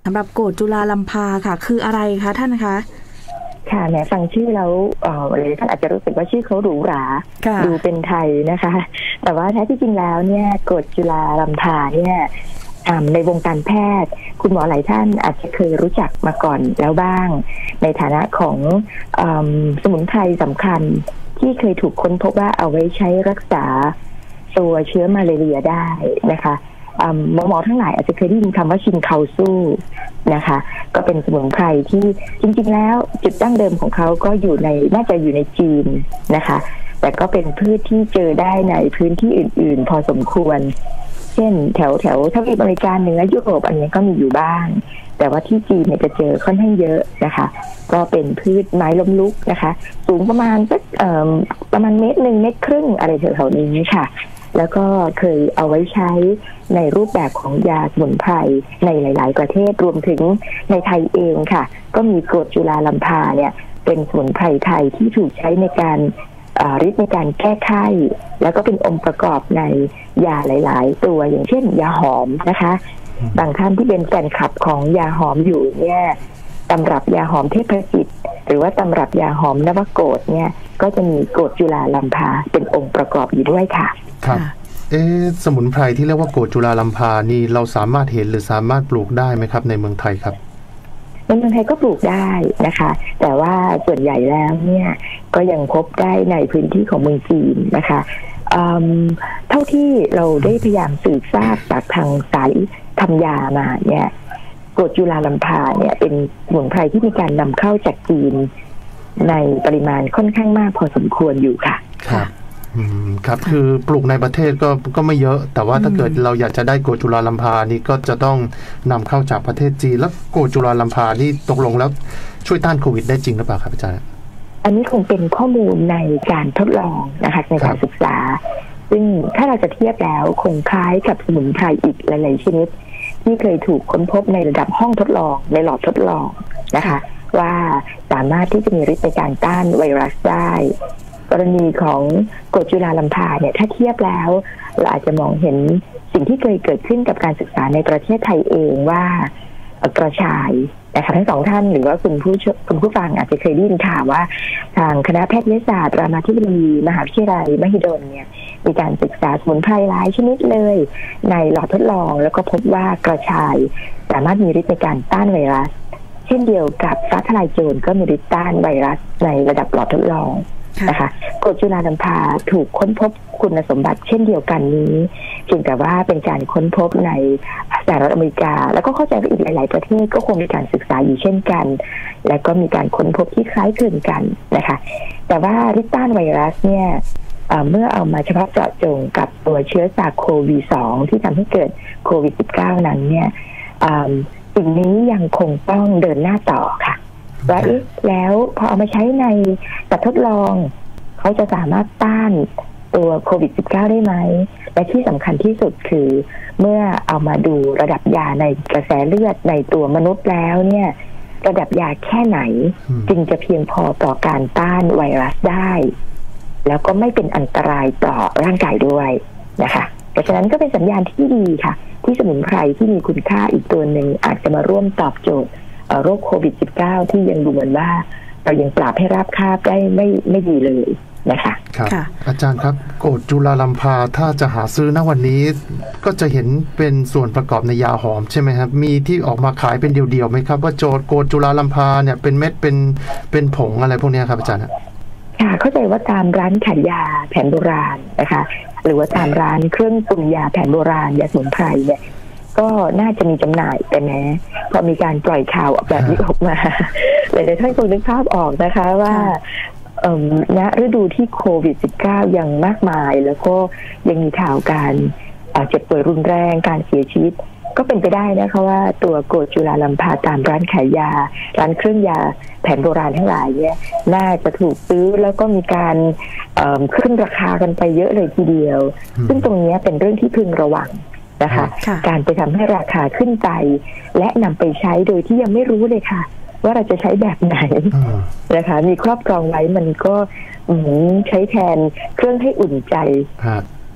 สำหรับโกฏจุฬาลัมพาค่ะคืออะไรคะท่านคะค่ะแม้ฟังชื่อแล้วหลายท่านอาจจะรู้สึกว่าชื่อเขาหรูหราดูเป็นไทยนะคะแต่ว่าแท้ที่จริงแล้วเนี่ยโกฏจุฬาลัมพาเนี่ยในวงการแพทย์คุณหมอหลายท่านอาจจะเคยรู้จักมาก่อนแล้วบ้างในฐานะของสมุนไพรสำคัญที่เคยถูกค้นพบว่าเอาไว้ใช้รักษาตัวเชื้อมาลาเรียได้นะคะหมอทั้งหลายอาจจะเคยได้ยินคำว่าชินคัลซูนะคะก็เป็นสมุนไพรที่จริงๆแล้วจุดดั้งเดิมของเขาก็น่าจะอยู่ในจีนนะคะแต่ก็เป็นพืชที่เจอได้ในพื้นที่อื่นๆพอสมควรเช่นแถวทวีปอเมริกาเหนือยุโรปอันนี้ก็มีอยู่บ้างแต่ว่าที่จีนเนี่ยจะเจอค่อนข้างเยอะนะคะก็เป็นพืชไม้ล้มลุกนะคะสูงประมาณสักประมาณ1 1.5 เมตรอะไรแถวๆนี้ค่ะแล้วก็เคยเอาไว้ใช้ในรูปแบบของยาสมุนไพรในหลายๆประเทศรวมถึงในไทยเองค่ะก็มีโกฏจุฬาลัมพาเนี่ยเป็นสมุนไพรไทยที่ถูกใช้ในการฤทธิ์ในการแก้ไข้แล้วก็เป็นองค์ประกอบในยาหลายๆตัวอย่างเช่นยาหอมนะคะบางท่านที่เป็นแฟนคลับของยาหอมอยู่เนี่ยตำรับยาหอมเทพจิตหรือว่าตำรับยาหอมนวโกฏเนี่ยก็จะมีโกฏจุฬาลัมพาเป็นองค์ประกอบอยู่ด้วยค่ะครับสมุนไพรที่เรียกว่าโกฏจุฬาลัมพานี่เราสามารถเห็นหรือสามารถปลูกได้ไหมครับในเมืองไทยครับในเมืองไทยก็ปลูกได้นะคะแต่ว่าส่วนใหญ่แล้วเนี่ยก็ยังพบได้ในพื้นที่ของเมืองจีนนะคะเท่าที่เราได้พยายามสืบทราบจากทางสายทำยามาเนี่ยโกฏจุฬาลัมพาเนี่ยเป็นสมุนไพรที่มีการนำเข้าจากจีนในปริมาณค่อนข้างมากพอสมควรอยู่ค่ะครับคือปลูกในประเทศก็ไม่เยอะแต่ว่าถ้าเกิดเราอยากจะได้โกฏจุฬาลัมพานี่ก็จะต้องนำเข้าจากประเทศจีนแล้วโกฏจุฬาลัมพานี่ตกลงแล้วช่วยต้านโควิดได้จริงหรือเปล่าครับอาจารย์อันนี้คงเป็นข้อมูลในการทดลองนะคะในการศึกษาซึ่งถ้าเราจะเทียบแล้วคงคล้ายกับสมุนไพรอีกหลายๆชนิดที่เคยถูกค้นพบในระดับห้องทดลองในหลอดทดลองนะคะว่าสามารถที่จะมีฤทธิ์ในการต้านไวรัสได้กรณีของโกฏจุฬาลัมพาเนี่ยถ้าเทียบแล้วเราอาจจะมองเห็นสิ่งที่เคยเกิดขึ้นกับการศึกษาในประเทศไทยเองว่ากระชายนะคะทั้งสองท่านหรือว่าคุณผู้ฟังอาจจะเคยได้ยินข่าวว่าทางคณะแพทยศาสตร์รามาธิบดีมหาวิทยาลัยมหิดลเนี่ยมีการศึกษาสมุนไพรหลายชนิดเลยในหลอดทดลองแล้วก็พบว่ากระชายสามารถมีฤทธิ์ในการต้านไวรัสเช่นเดียวกับฟ้าทลายโจรก็มีฤทธิ์ต้านไวรัสในระดับหลอดทดลองนะคะโกฏจุฬาลัมพาถูกค้นพบคุณสมบัติเช่นเดียวกันนี้เพียงแต่ว่าเป็นการค้นพบในสหรัฐอเมริกาแล้วก็เข้าใจว่าอีกหลายๆประเทศก็คงมีการศึกษาอยู่เช่นกันและก็มีการค้นพบที่คล้ายคลึงกันนะคะแต่ว่าฤทธิ์ต้านไวรัสเนี่ยเมื่อเอามาเฉพาะเจาะจงกับตัวเชื้อซาร์โควี 2ที่ทำให้เกิดโควิด -19 นั้นเนี่ยสิ่งนี้ยังคงต้องเดินหน้าต่อค่ะว่าแล้วพอเอามาใช้ในสัตว์ทดลองเขาจะสามารถต้านตัวโควิด -19 ได้ไหมและที่สำคัญที่สุดคือเมื่อเอามาดูระดับยาในกระแสเลือดในตัวมนุษย์แล้วเนี่ยระดับยาแค่ไหนจึงจะเพียงพอต่อการต้านไวรัสได้แล้วก็ไม่เป็นอันตรายต่อร่างกายด้วยนะคะเพราะฉะนั้นก็เป็นสัญญาณที่ดีค่ะที่สมุนไพรที่มีคุณค่าอีกตัวหนึ่งอาจจะมาร่วมตอบโจทย์โรคโควิด -19 ที่ยังดูเหมือนว่าเรายังปราบให้ราบคาบได้ไม่ดีเลยนะคะครับอาจารย์ครับโกฏจุฬาลัมพาถ้าจะหาซื้อณวันนี้ก็จะเห็นเป็นส่วนประกอบในยาหอมใช่ไหมครับมีที่ออกมาขายเป็นเดี่ยวๆไหมครับว่าโกฏจุฬาลัมพาเนี่ยเป็นเม็ดเป็นผงอะไรพวกนี้ครับอาจารย์ค่ะเข้าใจว่าตามร้านขายยาแผนโบราณนะคะหรือว่าตามร้านเครื่องปรุงยาแผนโบราณยาสมุนไพรเนี่ยก็น่าจะมีจำหน่ายแต่แม้พอมีการปล่อยข่าวแบบนี้ออกมาหลายๆท่านคงนึกภาพออกนะคะว่าณฤดูที่โควิด -19 ยังมากมายแล้วก็ยังมีข่าวการเจ็บป่วยรุนแรงการเสียชีวิตก็เป็นไปได้นะคะว่าตัวโกฏจุฬาลัมพาตามร้านขายยาร้านเครื่องยาแผนโบราณทั้งหลายเนี่ยน่าจะถูกซื้อแล้วก็มีการขึ้นราคากันไปเยอะเลยทีเดียวซึ่งตรงนี้เป็นเรื่องที่พึงระวังนะคะการไปทำให้ราคาขึ้นไปและนำไปใช้โดยที่ยังไม่รู้เลยค่ะว่าเราจะใช้แบบไหนนะคะมีครอบครองไว้มันก็ใช้แทนเครื่องให้อุ่นใจ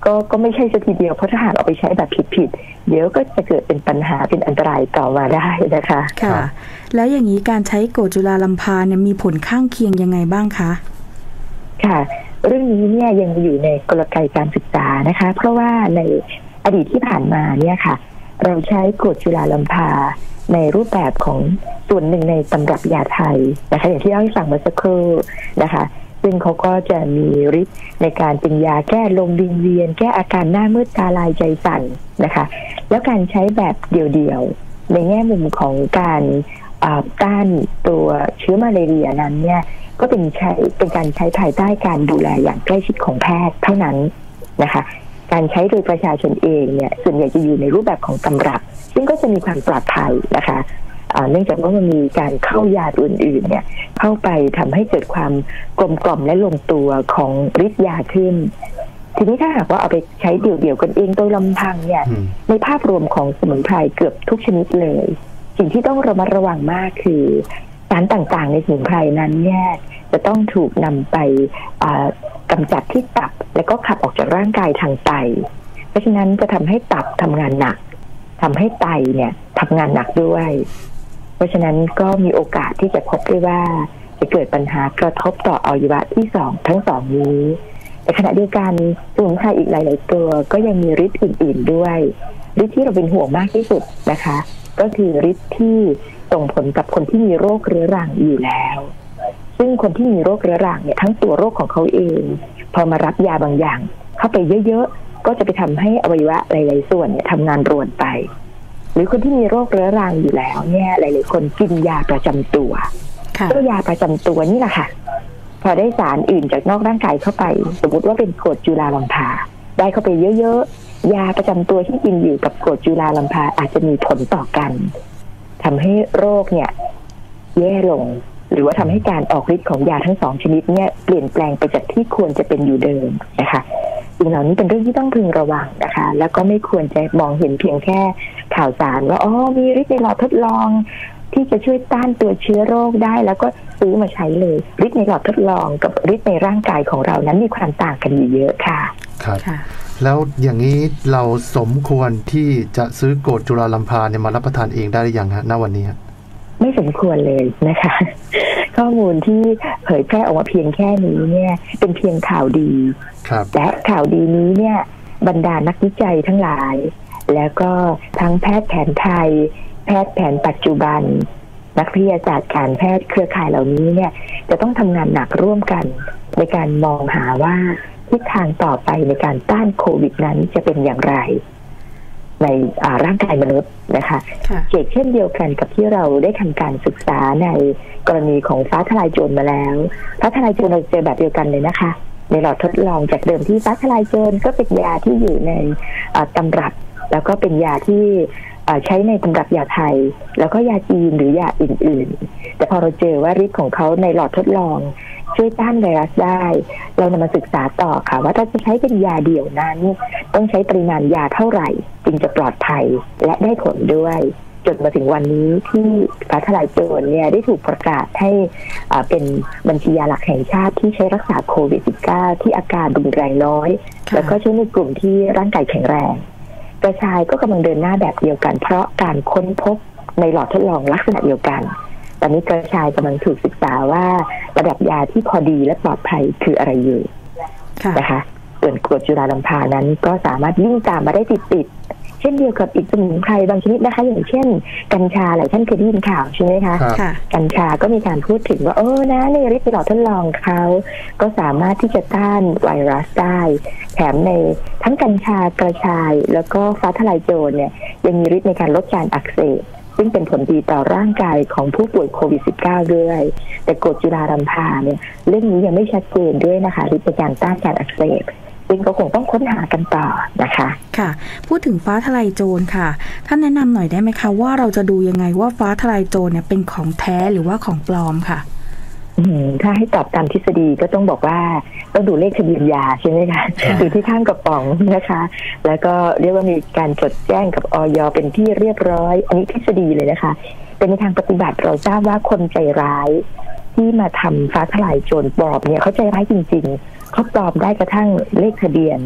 ก็ไม่ใช่ซะทีเดียวเพราะถ้าหากเอาไปใช้แบบผิดเดี๋ยวก็จะเกิดเป็นปัญหาเป็นอันตรายต่อมาได้นะคะค่ะแล้วอย่างนี้การใช้กรดจุฬาลัมพาเนี่ยมีผลข้างเคียงยังไงบ้างคะค่ะเรื่องนี้เนี่ยยังอยู่ในกลไกการศึกษานะคะเพราะว่าในอดีตที่ผ่านมาเนี่ยค่ะเราใช้กรดจุฬาลัมพาในรูปแบบของส่วนหนึ่งในตำรับยาไทยนะคะอย่างที่เล่าให้ฟังเมื่อสักครู่นะคะซึ่งเขาก็จะมีฤทธิ์ในการเป็นยาแก้ลมวิงเวียนแก้อาการหน้ามืดตาลายใจสั่นนะคะแล้วการใช้แบบเดี่ยวๆในแง่มุมของการต้านตัวเชื้อมาลาเรียนั้นเนี่ยก็เป็นการใช้ภายใต้การดูแลอย่างใกล้ชิดของแพทย์เท่านั้นนะคะการใช้โดยประชาชนเองเนี่ยส่วนใหญ่จะอยู่ในรูปแบบของตำรับซึ่งก็จะมีความปลอดภัยนะคะเนื่องจากว่ามันมีการเข้ายาอื่นๆเนี่ยเข้าไปทำให้เกิดความกลมกล่อมและลงตัวของฤทธิ์ยาขึ้นทีนี้ถ้าหากว่าเอาไปใช้เดี่ยวๆกันเองโดยลำพังเนี่ยในภาพรวมของสมุนไพรเกือบทุกชนิดเลยสิ่งที่ต้องระมัดระวังมากคือสารต่างๆในสมุนไพรนั้นเนี่ยจะต้องถูกนำไปกำจัดที่ตับแล้วก็ขับออกจากร่างกายทางไตเพราะฉะนั้นจะทำให้ตับทำงานหนักทำให้ไตเนี่ยทำงานหนักด้วยเพราะฉะนั้นก็มีโอกาสที่จะพบได้ว่าจะเกิดปัญหากระทบต่ออวัยวะที่ทั้งสองนี้แต่ขณะเดียวกันสมุนไพรอีกหลายๆตัวก็ยังมีฤทธิ์อื่นๆด้วยฤทธิ์ที่เราเป็นห่วงมากที่สุดนะคะก็คือฤทธิ์ที่ส่งผลกับคนที่มีโรคเรื้อรังอยู่แล้วซึ่งคนที่มีโรคเรื้อรังเนี่ยทั้งตัวโรคของเขาเองพอมารับยาบางอย่างเข้าไปเยอะๆก็จะไปทำให้อวัยวะหลายๆส่วนเนี่ยทำงานรวนไปหรือคนที่มีโรคเรื้อรังอยู่แล้วเนี่ยหลายๆคนกินยาประจำตัวตัวยาประจำตัวนี่แหละค่ะพอได้สารอื่นจากนอกร่างกายเข้าไปสมมติว่าเป็นกรดจุฬาลัมพาได้เข้าไปเยอะๆยาประจำตัวที่กินอยู่กับกรดจุฬาลัมพาอาจจะมีผลต่อกันทำให้โรคเนี่ยแย่ลงหรือว่าทำให้การออกฤทธิ์ของยาทั้งสองชนิดเนี่ยเปลี่ยนแปลงไปจากที่ควรจะเป็นอยู่เดิมนะคะสิ่งเหล่านี้เป็นเรื่องที่ต้องพึงระวังนะคะแล้วก็ไม่ควรจะมองเห็นเพียงแค่ข่าวสารว่ามีฤทธิ์ในหลอดทดลองที่จะช่วยต้านตัวเชื้อโรคได้แล้วก็ซื้อมาใช้เลยฤทธิ์ในหลอดทดลองกับฤทธิ์ในร่างกายของเรานั้นมีความต่างกันอยู่เยอะค่ะครับแล้วอย่างนี้เราสมควรที่จะซื้อกรดจุฬาลัมพาเนี่ยมารับประทานเองได้หรือยังฮะณวันนี้ไม่สมควรเลยนะคะข้อมูลที่เผยแพร่ออกมาเพียงแค่นี้เนี่ยเป็นเพียงข่าวดีและข่าวดีนี้เนี่ยบรรดานักวิจัยทั้งหลายแล้วก็ทั้งแพทย์แผนไทยแพทย์แผนปัจจุบันนักวิทยาศาสตร์การแพทย์เครือข่ายเหล่านี้เนี่ยจะต้องทำงานหนักร่วมกันในการมองหาว่าทิศทางต่อไปในการต้านโควิดนั้นจะเป็นอย่างไรในร่างกายมนุษย์นะคะเช่นเดียวกันกับที่เราได้ทำการศึกษาในกรณีของฟ้าทลายโจรมาแล้วฟ้าทลายโจรเราเจอแบบเดียวกันเลยนะคะในหลอดทดลองจากเดิมที่ฟ้าทลายโจรก็เป็นยาที่อยู่ในตำรับแล้วก็เป็นยาที่ใช้ในตำรับยาไทยแล้วก็ยาจีนหรือยาอื่นๆแต่พอเราเจอว่าฤทธิ์ของเขาในหลอดทดลองช่วยต้านไวรัสได้เรานำมาศึกษาต่อค่ะว่าถ้าจะใช้เป็นยาเดี่ยวนั้นต้องใช้ปริมาณยาเท่าไหร่จึงจะปลอดภัยและได้ผลด้วยจนมาถึงวันนี้ที่ฟ้าทลายโจรเนี่ยได้ถูกประกาศให้เป็นบัญชียาหลักแห่งชาติที่ใช้รักษาโควิด -19 ที่อาการรุนแรงน้อยแล้วก็ใช้ในกลุ่มที่ร่างกายแข็งแรงกระชายก็กำลังเดินหน้าแบบเดียวกันเพราะการค้นพบในหลอดทดลองลักษณะเดียวกันตอนนี้กระชายกำลังถูกศึกษาว่าระดับยาที่พอดีและปลอดภัยคืออะไรอยู่นะคะส่วนกรดจุฬาลัมพานั้นก็สามารถวิ่งตามมาได้ติดเช่นเดียวกับอีกสมุนไพรบางชนิดนะคะอย่างเช่นกัญชาหลายท่านเคยได้ยินข่าวใช่ไหมคะกัญชาก็มีการพูดถึงว่านะในฤทธิ์ในหลอดทดลองเขาก็สามารถที่จะต้านไวรัสได้แถมในทั้งกัญชากระชายแล้วก็ฟ้าทลายโจรเนี่ยยังมีฤทธิ์ในการลดการอักเสบซึ่งเป็นผลดีต่อร่างกายของผู้ป่วยโควิด -19 ด้วยแต่กรดจุฬาลัมพาเนี่ยเรื่องนี้ยังไม่ชัดเจนด้วยนะคะฤทธิ์ในการต้านการอักเสบซึ่งก็คงต้องค้นหากันต่อนะคะค่ะพูดถึงฟ้าทลายโจรค่ะท่านแนะนำหน่อยได้ไหมคะว่าเราจะดูยังไงว่าฟ้าทลายโจรเนี่ยเป็นของแท้หรือว่าของปลอมค่ะถ้าให้ตอบตามทฤษฎีก็ต้องบอกว่าต้องดูเลขทะเบียนยาใช่ไหมคะดูที่ข้างกระป๋องนะคะแล้วก็เรียกว่ามีการจดแจ้งกับอย.เป็นที่เรียบร้อยอันนี้ทฤษฎีเลยนะคะแต่ในทางปฏิบัติเราทราบว่าคนใจร้ายที่มาทำฟ้าทลายโจรปลอมเนี่ยเขาใจร้ายจริงๆเขาปลอมได้กระทั่งเลขทะเบียน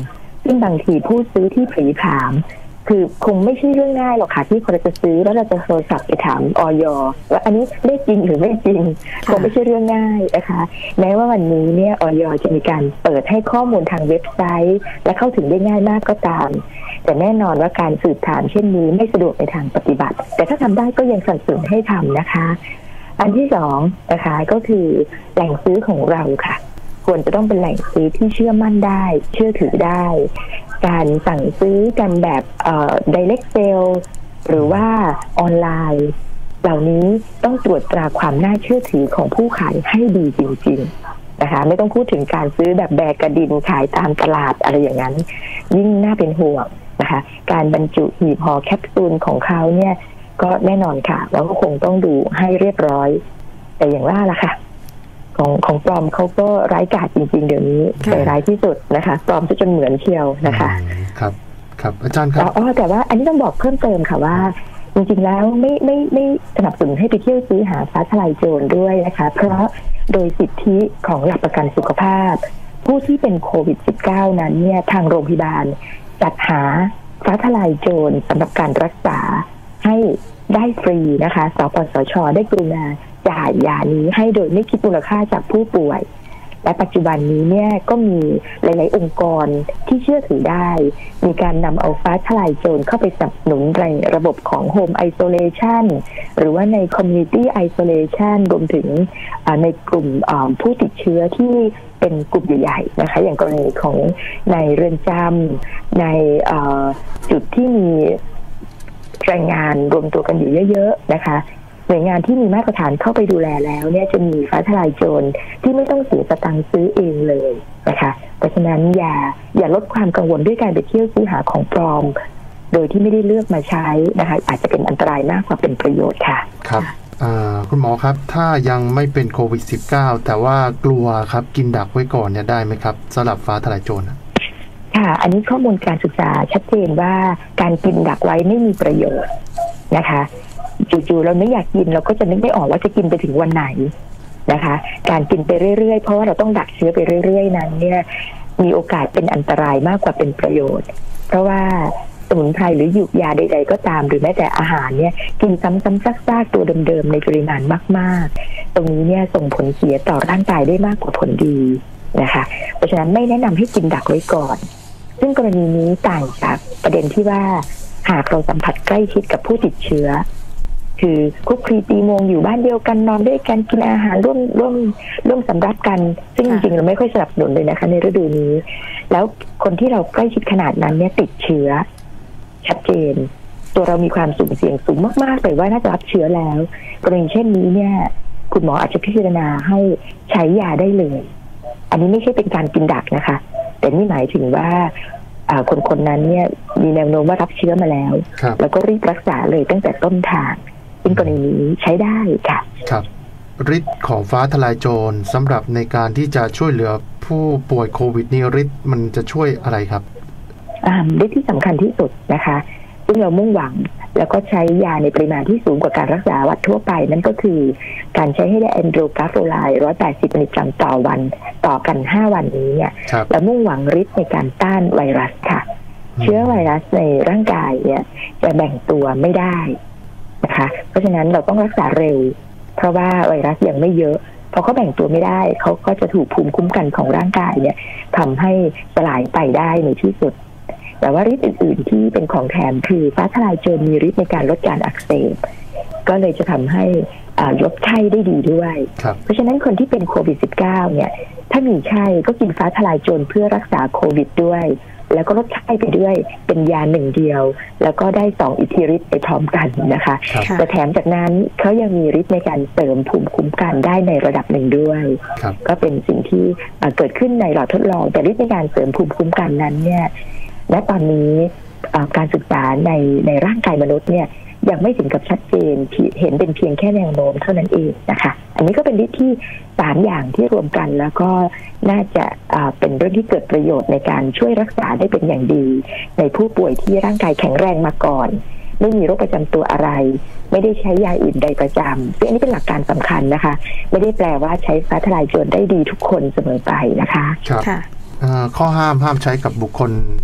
ซึ่งบางทีผู้ซื้อที่ผลีผลามคือคงไม่ใช่เรื่องง่ายหรอกค่ะที่คนจะซื้อแล้วเราจะโทรศัพท์ไปถามอย.ว่าอันนี้ได้จริงหรือไม่จริงคงไม่ใช่เรื่องง่ายนะคะแม้ว่าวันนี้เนี่ยอย.จะมีการเปิดให้ข้อมูลทางเว็บไซต์และเข้าถึงได้ง่ายมากก็ตามแต่แน่นอนว่าการสืบถามเช่นนี้ไม่สะดวกในทางปฏิบัติแต่ถ้าทำได้ก็ยังสนับสนุนให้ทำนะคะอันที่สองนะคะก็คือแหล่งซื้อของเราค่ะควรจะต้องเป็นแหล่งซื้อที่เชื่อมั่นได้เชื่อถือได้การสั่งซื้อกันแบบdirect sale หรือว่าออนไลน์เหล่านี้ต้องตรวจตราความน่าเชื่อถือของผู้ขายให้ดีจริงๆนะคะไม่ต้องพูดถึงการซื้อแบบแบกกระดินขายตามตลาดอะไรอย่างนั้นยิ่งน่าเป็นห่วงนะคะการบรรจุหีบห่อแคปซูลของเขาเนี่ยก็แน่นอนค่ะเราก็คงต้องดูให้เรียบร้อยแต่อย่างว่าล่ะค่ะของปลอมเขาก็ร้ายกาจจริงๆเดี๋ยวนี้แต่ร้ายที่สุดนะคะปลอมจนเหมือนเชียวนะคะครับอาจารย์ครับแต่ว่าอันนี้ต้องบอกเพิ่มเติมค่ะว่าจริงๆแล้วไม่สนับสนุนให้ไปเที่ยวซื้อหาฟ้าทลายโจรด้วยนะคะเพราะโดยสิทธิของหลักประกันสุขภาพผู้ที่เป็นโควิด -19 นั้นเนี่ยทางโรงพยาบาลจัดหาฟ้าทลายโจรสำหรับการรักษาให้ได้ฟรีนะคะสปสช.ได้กรุณาจ่ายยานี้ให้โดยไม่คิดมูลค่าจากผู้ป่วยและปัจจุบันนี้เนี่ยก็มีหลายๆองค์กรที่เชื่อถือได้มีการนำเอาฟ้าทลายโจรเข้าไปสนับสนุนในระบบของ Home Isolation หรือว่าใน Community Isolation รวมถึงในกลุ่มผู้ติดเชื้อที่เป็นกลุ่มใหญ่ๆนะคะอย่างกรณีของในเรือนจำในจุดที่มีแรงงานรวมตัวกันอยู่เยอะๆนะคะหน่วยงานที่มีมาตรฐานเข้าไปดูแลแล้วเนี่ยจะมีฟ้าทลายโจรที่ไม่ต้องเสียสตังค์ซื้อเองเลยนะคะเพราะฉะนั้นอย่าลดความกังวลด้วยการไปเที่ยวซื้อหาของปลอมโดยที่ไม่ได้เลือกมาใช้นะคะอาจจะเป็นอันตรายมากกว่าเป็นประโยชน์ค่ะครับคุณหมอครับถ้ายังไม่เป็นโควิด -19 แต่ว่ากลัวครับกินดักไว้ก่อนเนี่ยได้ไหมครับสำหรับฟ้าทลายโจรค่ะอันนี้ข้อมูลการศึกษาชัดเจนว่าการกินดักไว้ไม่มีประโยชน์นะคะจู่ๆเราไม่อยากกินเราก็จะนึกไม่ออกว่าจะกินไปถึงวันไหนนะคะการกินไปเรื่อยๆเพราะว่าเราต้องดักเชื้อไปเรื่อยๆนั้นเนี่ยมีโอกาสเป็นอันตรายมากกว่าเป็นประโยชน์เพราะว่าสมุนไพรหรือหยูกยาใดๆก็ตามหรือแม้แต่อาหารเนี่ยกินซ้ำๆซากๆตัวเดิมๆในปริมาณมากๆตรงนี้เนี่ยส่งผลเสียต่อร่างกายได้มากกว่าผลดีนะคะเพราะฉะนั้นไม่แนะนำให้กินดักไว้ก่อนซึ่งกรณีนี้ต่างจากประเด็นที่ว่าหากเราสัมผัสใกล้ชิดกับผู้ติดเชื้อคือคุกคีตีมงอยู่บ้านเดียวกันนอนด้วยกันกินอาหารร่วมสำรับกันซึ่งจริงๆเราไม่ค่อยสนับสนุนเลยนะคะในฤดูนี้แล้วคนที่เราใกล้ชิดขนาดนั้นเนี่ยติดเชื้อชัดเจนตัวเรามีความสุ่มเสี่ยงสูงมากๆแต่ว่าน่าจะรับเชื้อแล้วกรณีเช่นนี้เนี่ยคุณหมออาจจะพิจารณาให้ใช้ยาได้เลยอันนี้ไม่ใช่เป็นการกินดักนะคะแต่นี่หมายถึงว่าคนนั้นเนี่ยมีแนวโน้มว่ารับเชื้อมาแล้วแล้วก็รีบรักษาเลยตั้งแต่ต้นทางซึ่งกรณีนี้ใช้ได้ค่ะครับฤทธิ์ของฟ้าทลายโจรสำหรับในการที่จะช่วยเหลือผู้ป่วยโควิดนี่ฤทธิ์มันจะช่วยอะไรครับฤทธิ์ที่สำคัญที่สุดนะคะซึ่งเรามุ่งหวังแล้วก็ใช้ยาในปริมาณที่สูงกว่าการรักษาวัดทั่วไปนั่นก็คือการใช้ให้ได้แอนโดรกราโฟไลด์180 มิลลิกรัมต่อวันต่อกัน5วันนี้เนี่ยเรามุ่งหวังฤทธิ์ในการต้านไวรัสค่ะเชื้อไวรัสในร่างกายเนี่ยจะแบ่งตัวไม่ได้นะคะเพราะฉะนั้นเราต้องรักษาเร็วเพราะว่าไวรัสยังไม่เยอะพอเขาแบ่งตัวไม่ได้เขาก็จะถูกภูมิคุ้มกันของร่างกายเนี่ยทำให้สลายไปได้ในที่สุดแต่ว่าฤทธิ์อื่นๆที่เป็นของแถมคือฟ้าทลายโจรมีฤทธิ์ในการลดการอักเสบก็เลยจะทำให้ลดไข้ได้ดีด้วยเพราะฉะนั้นคนที่เป็นโควิด -19 เนี่ยถ้ามีไข้ก็กินฟ้าทลายโจรเพื่อรักษาโควิดด้วยแล้วก็ลดไข้ไปด้วยเป็นยาหนึ่งเดียวแล้วก็ได้2อิทธิฤทธิ์ไปพร้อมกันนะคะแต่แถมจากนั้นเขายังมีฤทธิ์ในการเสริมภูมิคุ้มกันได้ในระดับหนึ่งด้วยก็เป็นสิ่งที่เกิดขึ้นในหลอดทดลองแต่ฤทธิ์ในการเสริมภูมิคุ้มกันนั้นเนี่ยและตอนนี้การศึกษาในร่างกายมนุษย์เนี่ยยังไม่ถึงกับชัดเจนเห็นเป็นเพียงแค่แนวโน้มเท่านั้นเองนะคะอันนี้ก็เป็นฤทธิ์ที่3อย่างที่รวมกันแล้วก็น่าจะเป็นเรื่องที่เกิดประโยชน์ในการช่วยรักษาได้เป็นอย่างดีในผู้ป่วยที่ร่างกายแข็งแรงมาก่อนไม่มีโรคประจำตัวอะไรไม่ได้ใช้ยาอื่นใดประจำซึ่งอันนี้เป็นหลักการสำคัญนะคะไม่ได้แปลว่าใช้ฟ้าทลายโจรได้ดีทุกคนเสมอไปนะคะครับข้อห้ามใช้กับบุคคล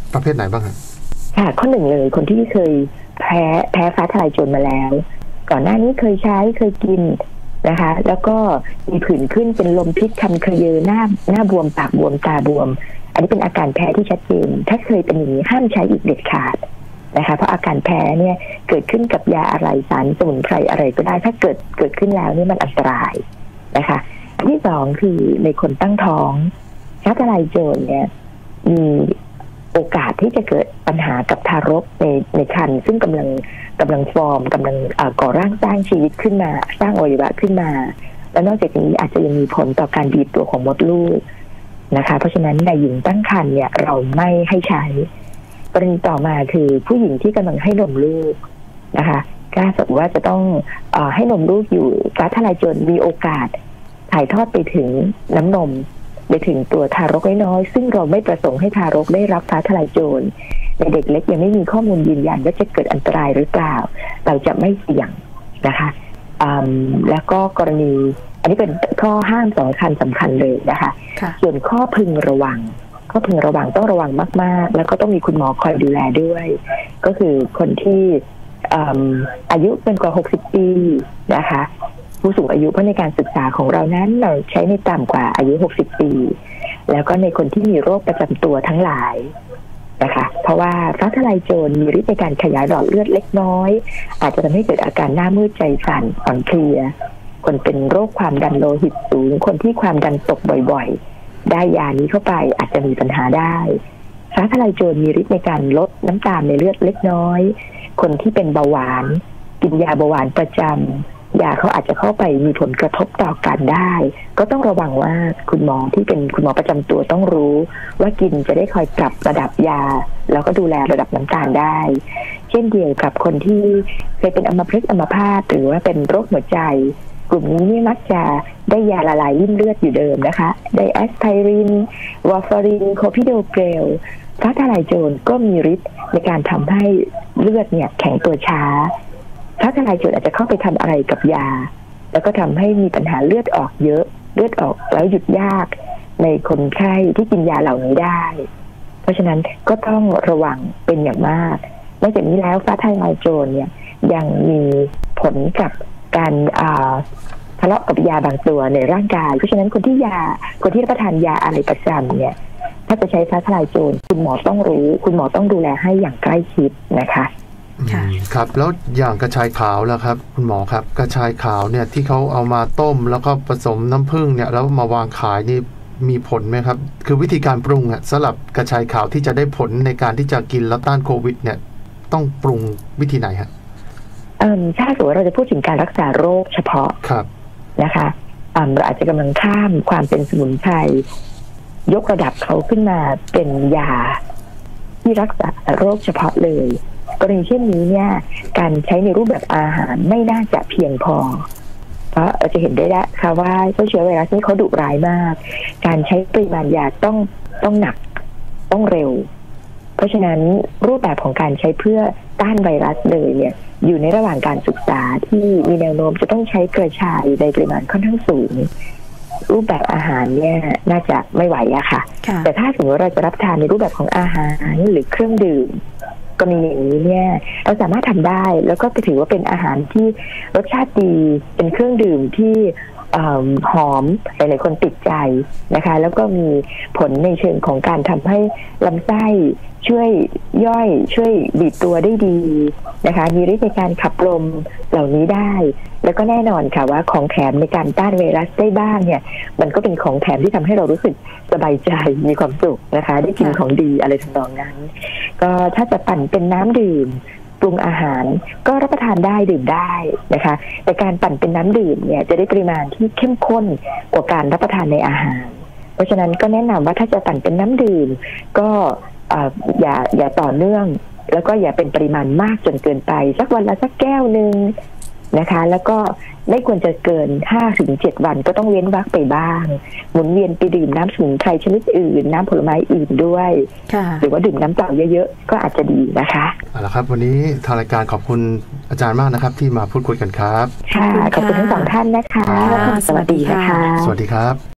ประเภทไหนบ้างครับค่ะข้อหนึ่งเลยคนที่เคยแพ้ฟ้าทลายโจรมาแล้วก่อนหน้านี้เคยใช้เคยกินนะคะแล้วก็มีผื่นขึ้นเป็นลมพิษคันเขยหน้าบวมปากบวมตาบวมอันนี้เป็นอาการแพ้ที่ชัดเจนถ้าเคยเป็นอย่างนี้ห้ามใช้อีกเด็ดขาดนะคะเพราะอาการแพ้เนี่ยเกิดขึ้นกับยาอะไรสารสมุนไพรอะไรก็ได้ถ้าเกิดขึ้นแล้วนี่มันอันตรายนะคะอันที่สองคือในคนตั้งท้องฟ้าทลายโจรเนี่ยมีโอกาสที่จะเกิดปัญหากับทารกในครรภ์ซึ่งกำลังฟอร์มกำลังก่อร่างสร้างชีวิตขึ้นมาสร้างอวัยวะขึ้นมาและนอกจากนี้อาจจะยังมีผลต่อการบีบตัวของมดลูกนะคะเพราะฉะนั้นในหญิงตั้งครรภ์เนี่ยเราไม่ให้ใช้กรณีต่อมาคือผู้หญิงที่กำลังให้นมลูกนะคะถ้าสมมติว่าจะต้องให้นมลูกอยู่ฟ้าทลายโจรมีโอกาสถ่ายทอดไปถึงน้ำนมไปถึงตัวทารกน้อยซึ่งเราไม่ประสงค์ให้ทารกได้รับฟ้าทลายโจรในเด็กเล็กยังไม่มีข้อมูลยืนยันว่าจะเกิดอันตรายหรือเปล่าเราจะไม่เสี่ยงนะคะแล้วก็กรณีอันนี้เป็นข้อห้ามสำคัญเลยนะคะส่วนข้อพึงระวังต้องระวังมากๆแล้วก็ต้องมีคุณหมอคอยดูแลด้วยก็คือคนที่อายุเกินกว่า60ปีนะคะผู้สูงอายุเพราะในการศึกษาของเรานั้นเราใช้ในต่ำกว่าอายุ60ปีแล้วก็ในคนที่มีโรคประจำตัวทั้งหลายนะคะเพราะว่าฟ้าทลายโจรมีฤทธิ์ในการขยายหลอดเลือดเล็กน้อยอาจจะทำให้เกิดอาการหน้ามืดใจสั่นอ่อนเพลียคนเป็นโรคความดันโลหิตสูงคนที่ความดันตกบ่อยๆได้ยานี้เข้าไปอาจจะมีปัญหาได้ฟ้าทลายโจรมีฤทธิ์ในการลดน้ำตาลในเลือดเล็กน้อยคนที่เป็นเบาหวานกินยาเบาหวานประจำยาเขาอาจจะเข้าไปมีผลกระทบต่อกันได้ก็ต้องระวังว่าคุณหมอที่เป็นคุณหมอประจำตัวต้องรู้ว่ากินจะได้คอยปรับระดับยาแล้วก็ดูแลระดับน้ำตาลได้เช่นเดียวกับคนที่เคยเป็นอัมพฤกษ์อัมพาตหรือว่าเป็นโรคหัวใจกลุ่มนี้นี่มักจะได้ยาละลายริ่มเลือดอยู่เดิมนะคะได้แอสไพรินวาฟารินโคพิโดเกลฟ้าทลายโจรก็มีฤทธิ์ในการทำให้เลือดเนี่ยแข็งตัวช้าฟ้าทลายโจรอาจจะเข้าไปทำอะไรกับยาแล้วก็ทำให้มีปัญหาเลือดออกเยอะเลือดออกแล้วหยุดยากในคนไข้ที่กินยาเหล่านี้ได้เพราะฉะนั้นก็ต้องระวังเป็นอย่างมากนอกจากนี้แล้วฟ้าทลายโจรเนี่ยยังมีผลกับการทะเลาะกับยาบางตัวในร่างกายเพราะฉะนั้นคนที่รับประทานยาอะไรประจำเนี่ยถ้าจะใช้ฟ้าทลายโจรคุณหมอต้องรู้คุณหมอต้องดูแลให้อย่างใกล้ชิดนะคะครับแล้วอย่างกระชายขาวล่ะครับคุณหมอครับกระชายขาวเนี่ยที่เขาเอามาต้มแล้วก็ผสมน้ำผึ้งเนี่ยแล้วมาวางขายนี่มีผลไหมครับคือวิธีการปรุงสำหรับกระชายขาวที่จะได้ผลในการที่จะกินแล้วต้านโควิดเนี่ยต้องปรุงวิธีไหนฮะถ้าสมมติเราจะพูดถึงการรักษาโรคเฉพาะนะคะเราอาจจะกำลังข้ามความเป็นสมุนไพรยกระดับเขาขึ้นมาเป็นยาที่รักษาโรคเฉพาะเลยกรณีเช่นนี้เนี่ยการใช้ในรูปแบบอาหารไม่น่าจะเพียงพอเพราะเราจะเห็นได้แล้วค่ะว่าเชื้อไวรัสนี้เขาดุร้ายมากการใช้ปริมาณยาต้องหนักต้องเร็วเพราะฉะนั้นรูปแบบของการใช้เพื่อต้านไวรัสเลยเนี่ยอยู่ในระหว่างการศึกษาที่มีแนวโน้มจะต้องใช้กระชายในปริมาณค่อนข้างสูงรูปแบบอาหารเนี่ยน่าจะไม่ไหวอะค่ะแต่ถ้าสมมติว่าเราจะรับทานในรูปแบบของอาหารหรือเครื่องดื่มกรณีอย่างนี้เนี่ยเราสามารถทำได้แล้วก็ถือว่าเป็นอาหารที่รสชาติดีเป็นเครื่องดื่มที่หอมหลายๆคนติดใจนะคะแล้วก็มีผลในเชิงของการทำให้ลำไส้ช่วยย่อยช่วยบีบตัวได้ดีนะคะมีฤทธิ์ในการขับลมเหล่านี้ได้แล้วก็แน่นอนค่ะว่าของแถมในการต้านไวรัสได้บ้างเนี่ยมันก็เป็นของแถมที่ทำให้เรารู้สึกสบายใจมีความสุขนะคะได้กินของดีอะไรทำนองนั้นก็ถ้าจะปั่นเป็นน้ำดื่มปรุงอาหารก็รับประทานได้ดื่มได้นะคะแต่การปั่นเป็นน้ำดื่มเนี่ยจะได้ปริมาณที่เข้มข้นกว่าการรับประทานในอาหารเพราะฉะนั้นก็แนะนำว่าถ้าจะปั่นเป็นน้ำดื่มก็อย่าต่อเนื่องแล้วก็อย่าเป็นปริมาณมากจนเกินไปสักวันละสักแก้วนึงนะคะแล้วก็ไม่ควรจะเกิน 5-7 วันก็ต้องเว้นวรรคไปบ้างหมุนเวียนไปดื่มน้ำสมุนไพรชนิดอื่นน้ำผลไม้อื่นด้วยหรือว่าดื่มน้ำเปล่าเยอะๆก็อาจจะดีนะคะเอาละครับวันนี้ทางรายการขอบคุณอาจารย์มากนะครับที่มาพูดคุยกันครับค่ะขอบคุณทั้งสองท่านนะคะสวัสดีค่ะสวัสดีครับ